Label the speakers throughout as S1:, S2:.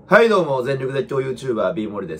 S1: はいどうも、全力絶叫 YouTuber B モリです。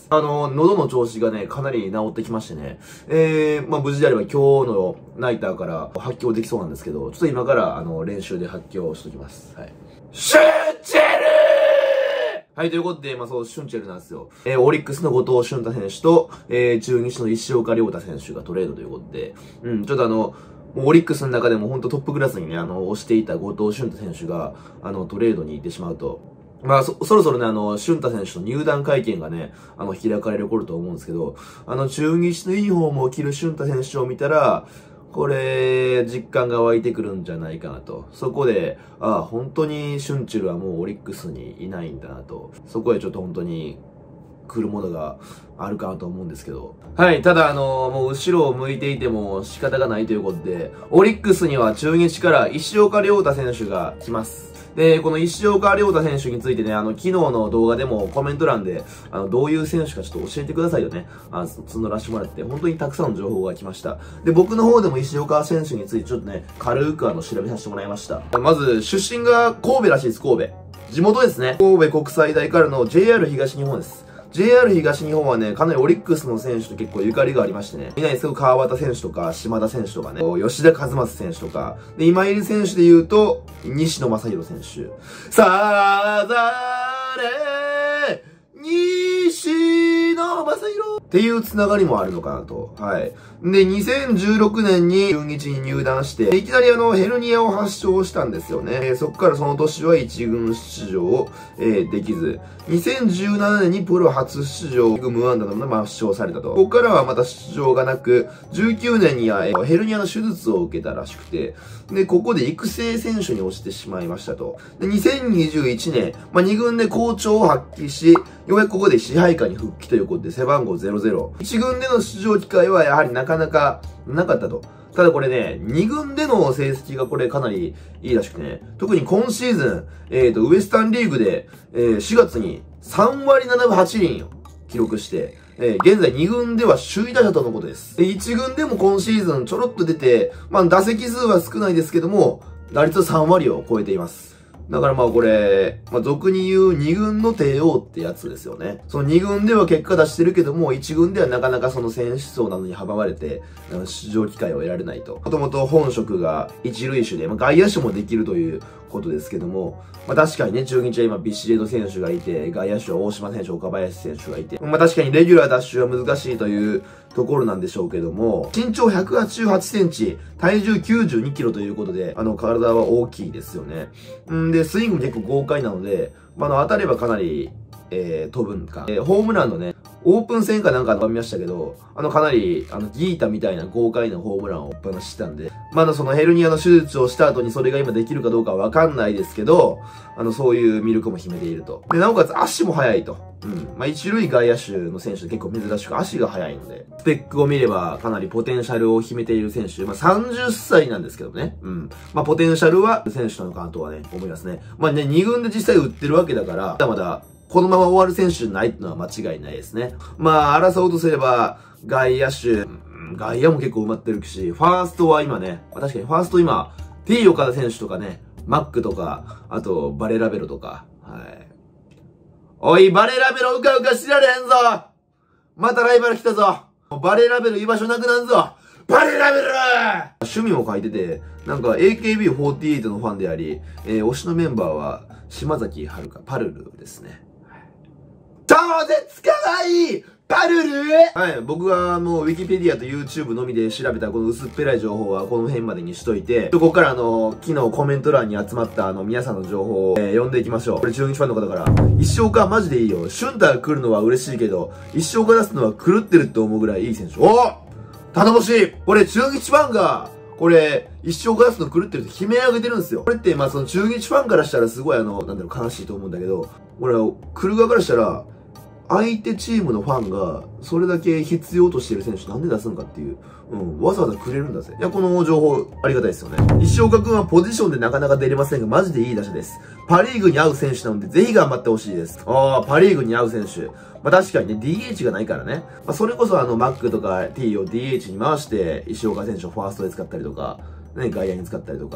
S1: 喉の調子がね、かなり治ってきましてね。無事であれば今日のナイターから発狂できそうなんですけど、ちょっと今から練習で発狂しときます。はい。シュンチェルはい、ということで、そう、シュンチェルなんですよ。オリックスの後藤俊太選手と、中日の石岡亮太選手がトレードということで、ちょっとオリックスの中でも本当トップクラスにね、推していた後藤俊太選手が、トレードに行ってしまうと。そろそろね、俊太選手の入団会見がね、開かれる頃と思うんですけど、中日のユニフォームを着る俊太選手を見たら、これ、実感が湧いてくるんじゃないかなと。そこで、本当にシュンチュルはもうオリックスにいないんだなと。そこへちょっと本当に、来るものがあるかなと思うんですけど。はい、ただもう後ろを向いていても仕方がないということで、オリックスには中日から石岡亮太選手が来ます。で、この石岡亮太選手についてね、昨日の動画でもコメント欄で、どういう選手かちょっと教えてくださいよね。募らせてもらって、本当にたくさんの情報が来ました。で、僕の方でも石岡選手についてちょっとね、軽く調べさせてもらいました。まず、出身が神戸らしいです、神戸。地元ですね。神戸国際大からの JR 東日本です。JR 東日本はね、かなりオリックスの選手と結構ゆかりがありましてね。いないですけど、川端選手とか、島田選手とかね、吉田和正選手とか、で、今いる選手で言うと、西野正弘選手。さあざれ西野正弘っていうつながりもあるのかなと。はい。で、2016年に中日に入団して、いきなりヘルニアを発症したんですよね。そこからその年は一軍出場、できず、2017年にプロ初出場、無安打のまま抹消されたと。ここからはまた出場がなく、19年にはヘルニアの手術を受けたらしくて、で、ここで育成選手に落ちてしまいましたと。で、2021年、2軍で好調を発揮し、ようやくここで支配下に復帰ということで背番号00。1軍での出場機会はやはりなかなかなかったと。ただこれね、2軍での成績がこれかなりいいらしくね、特に今シーズン、ウエスタンリーグで、4月に3割7分8厘を記録して、現在2軍では首位打者とのことです。1軍でも今シーズンちょろっと出て、打席数は少ないですけども、打率3割を超えています。だからこれ、俗に言う2軍の帝王ってやつですよね。その2軍では結果出してるけども、1軍ではなかなかその選手層などに阻まれて、出場機会を得られないと。もともと本職が一塁手で、外野手もできるということですけども、確かにね、中日は今ビシエド選手がいて、外野手は大島選手、岡林選手がいて、確かにレギュラー奪取は難しいというところなんでしょうけども、身長188センチ、体重92キロということで、体は大きいですよね。で、スイングも結構豪快なので、当たればかなり、飛ぶんか。ホームランのね、オープン戦かなんか見ましたけど、かなり、ギータみたいな豪快なホームランをしてたんで、そのヘルニアの手術をした後にそれが今できるかどうかはわかんないですけど、そういう魅力も秘めていると。で、なおかつ足も速いと。一塁外野手の選手で結構珍しく足が速いので、スペックを見ればかなりポテンシャルを秘めている選手、30歳なんですけどね。ポテンシャルは選手なのかなとはね、思いますね。2軍で実際打ってるわけだから、まだ、このまま終わる選手じゃないってのは間違いないですね。争おうとすれば、外野手、外野も結構埋まってるし、ファーストは今ね、確かにファースト今、T 岡田選手とかね、マックとか、あと、バレラベロとか、はい。おい、バレラベロうかうか知られへんぞまたライバル来たぞバレラベロ居場所なくなんぞバレラベロ趣味も書いてて、AKB48 のファンであり、推しのメンバーは、島崎遥香、パルルですね。超絶かわいいパルルはい、僕はもう Wikipedia と YouTube のみで調べたこの薄っぺらい情報はこの辺までにしといて、ここから昨日コメント欄に集まった皆さんの情報を、読んでいきましょう。これ中日ファンの方から、一生かマジでいいよ。シュンター来るのは嬉しいけど、一生か出すのは狂ってるって思うぐらいいい選手。頼もしいこれ中日ファンが、これ、一生か出すの狂ってるって悲鳴上げてるんですよ。これって、その中日ファンからしたらすごい悲しいと思うんだけど、俺は、来る側からしたら、相手チームのファンが、それだけ必要としている選手なんで出すんかっていう、わざわざくれるんだぜ。いや、この情報、ありがたいですよね。石岡くんはポジションでなかなか出れませんが、マジでいい打者です。パリーグに合う選手なので、ぜひ頑張ってほしいです。パリーグに合う選手。確かにね、DH がないからね。それこそマックとか T を DH に回して、石岡選手をファーストで使ったりとか、ね、外野に使ったりとか、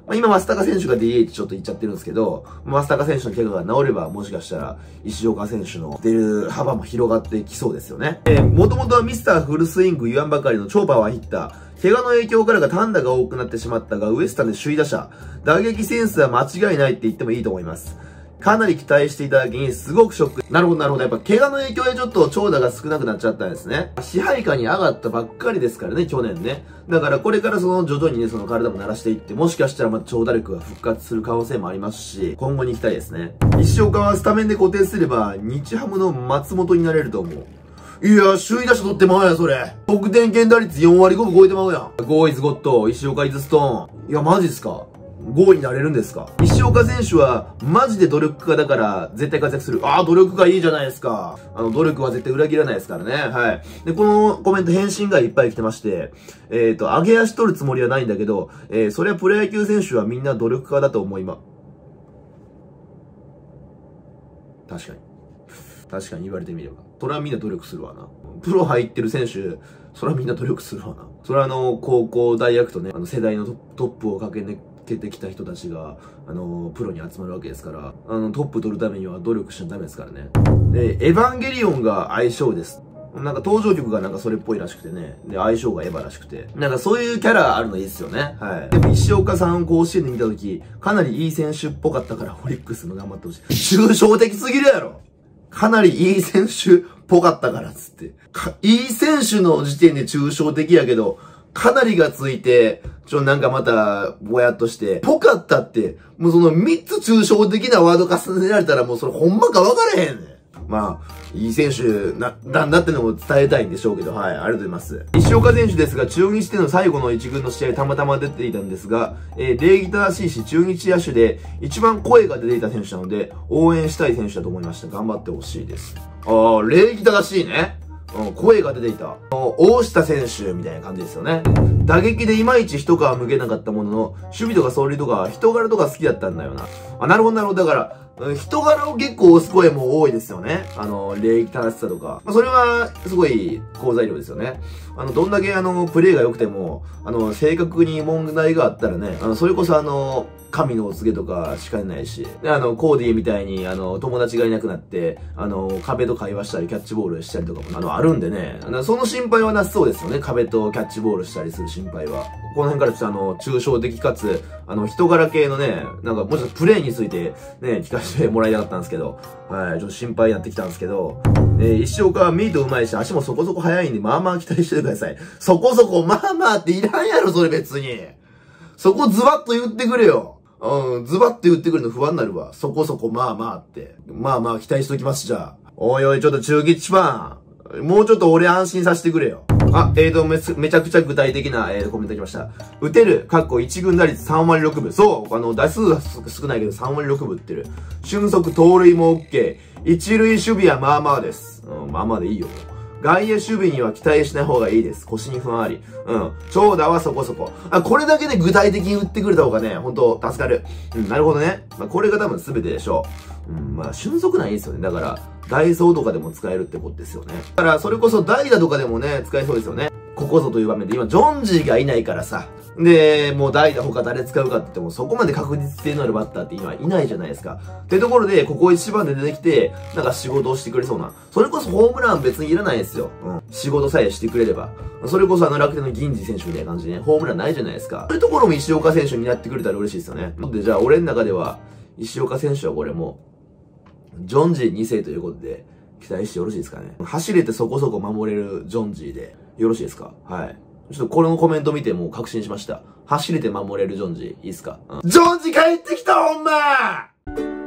S1: まあ、今、増高選手が DH ちょっと言っちゃってるんですけど、増高選手の怪我が治れば、もしかしたら、石岡選手の出る幅も広がってきそうですよね。もともとはミスターフルスイング言わんばかりの超パワーヒッター。怪我の影響からか単打が多くなってしまったが、ウエスタンで首位打者。打撃センスは間違いないって言ってもいいと思います。かなり期待していただけにすごくショック。なるほど、なるほど。やっぱ怪我の影響でちょっと長打が少なくなっちゃったんですね。支配下に上がったばっかりですからね、去年ね。だからこれから徐々にね、その体も慣らしていって、もしかしたらまた長打力が復活する可能性もありますし、今後に行きたいですね。石岡はスタメンで固定すれば、日ハムの松本になれると思う。いや、首位打者取ってまうやん、それ。得点圏打率4割5分超えてまうやん。ゴーイズゴッド、石岡イズストーン。いや、マジっすか。5位になれるんですか？石岡選手は、マジで努力家だから、絶対活躍する。ああ、努力がいいじゃないですか。努力は絶対裏切らないですからね。はい。で、このコメント返信がいっぱい来てまして、上げ足取るつもりはないんだけど、それはプロ野球選手はみんな努力家だと思い確かに。確かに言われてみれば。それはみんな努力するわな。プロ入ってる選手、それはみんな努力するわな。それは高校、大学とね、世代のトップを駆けてきた人たちが、プロに集まるわけですから、トップ取るためには努力しちゃダメですからね。で、エヴァンゲリオンが相性です。なんか登場曲がなんかそれっぽいらしくてね。で、相性がエヴァらしくて。なんかそういうキャラあるのいいっすよね。はい。でも石岡さんを甲子園で見たとき、かなりいい選手っぽかったから、オリックスも頑張ってほしい。抽象的すぎるやろ。かなりいい選手っぽかったからっつって。いい選手の時点で抽象的やけど、かなりがついて、なんかまた、ぼやっとして、ぽかったって、もうその3つ抽象的なワード重ねられたらもうそれほんまか分からへんねん。まあ、いい選手なんだってのも伝えたいんでしょうけど、はい、ありがとうございます。石岡選手ですが、中日での最後の一軍の試合たまたま出ていたんですが、礼儀正しいし、中日野手で一番声が出ていた選手なので、応援したい選手だと思いました。頑張ってほしいです。ああ、礼儀正しいね。声が出ていた。大下選手みたいな感じですよね。打撃でいまいち一皮向けなかったものの、守備とか走塁とか人柄とか好きだったんだよな。あ、なるほどなるほど。だから、人柄を結構押す声も多いですよね。礼儀正しさとか。それは、すごい、好材料ですよね。どんだけプレーが良くても、正確に問題があったらね、それこそ神のお告げとかしかねないし。で、コーディみたいに、友達がいなくなって、壁と会話したり、キャッチボールしたりとかも、あるんでね。その心配はなさそうですよね。壁とキャッチボールしたりする心配は。この辺からちょっと抽象的かつ、人柄系のね、なんかもうちょっとプレイについてね、聞かせてもらいたかったんですけど、はい、ちょっと心配になってきたんですけど、石岡はミート上手いし、足もそこそこ速いんで、まあまあ期待してください。そこそこ、まあまあっていらんやろ、それ別に。そこズバッと言ってくれよ。ズバッと言ってくるの不安になるわ。そこそこ、まあまあって。まあまあ期待しときます、じゃあ。おいおい、ちょっと中吉ファン。もうちょっと俺安心させてくれよ。あ、めちゃくちゃ具体的な、コメント来ました。打てる、1軍打率3割6分。そう、打数は少ないけど3割6分打ってる。俊足、盗塁も OK。一塁守備はまあまあです。まあまあでいいよ。外野守備には期待しない方がいいです。腰に不安あり。長打はそこそこ。これだけで具体的に打ってくれた方がね、ほんと助かる。なるほどね。これが多分全てでしょう。俊足ないですよね。だから、ダイソーとかでも使えるってことですよね。だから、それこそ代打とかでもね、使えそうですよね。ここぞという場面で、今、ジョンジーがいないからさ。で、もう代打他誰使うかって言っても、そこまで確実性のあるバッターって今いないじゃないですか。ってところで、ここ一番で出てきて、なんか仕事をしてくれそうな。それこそホームラン別にいらないですよ。仕事さえしてくれれば。それこそ楽天の銀次選手みたいな感じでね、ホームランないじゃないですか。そういうところも石岡選手になってくれたら嬉しいですよね。で、じゃあ俺の中では、石岡選手はこれもう、ジョンジー2世ということで、期待してよろしいですかね。走れてそこそこ守れるジョンジーで、よろしいですか？はい。ちょっとこのコメント見てもう確信しました。走れて守れるジョンジー、いいっすか？ジョンジー帰ってきたほんま